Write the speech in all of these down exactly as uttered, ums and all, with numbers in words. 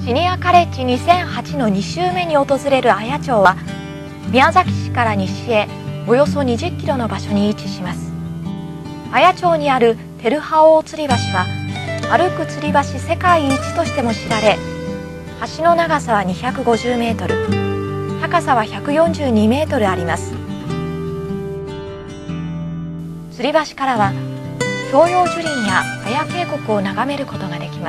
シニアカレッジにせんはちのに週目に訪れる綾町は、宮崎市から西へおよそにじゅっキロの場所に位置します。綾町にある照葉大吊り橋は、歩く吊り橋世界一としても知られ、橋の長さはにひゃくごじゅうメートル、高さはひゃくよんじゅうにメートルあります。吊り橋からは照葉樹林や綾渓谷を眺めることができます。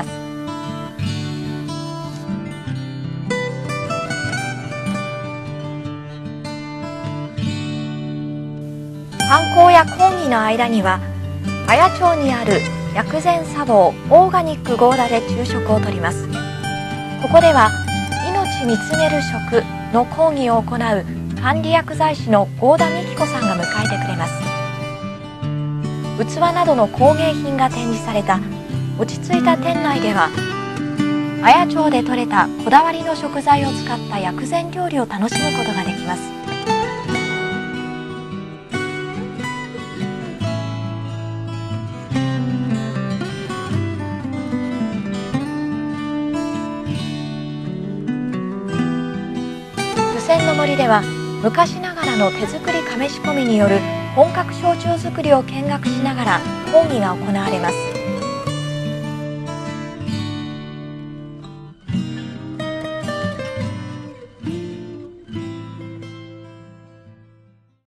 観光や講義の間には、綾町にある薬膳茶房オーガニックゴーダで昼食をとります。ここでは命見つめる食の講義を行う管理薬剤師の合田美希子さんが迎えてくれます。器などの工芸品が展示された落ち着いた店内では、綾町で採れたこだわりの食材を使った薬膳料理を楽しむことができます。付箋の森では、昔ながらの手作り亀仕込みによる本格焼酎作りを見学しながら講義が行われます。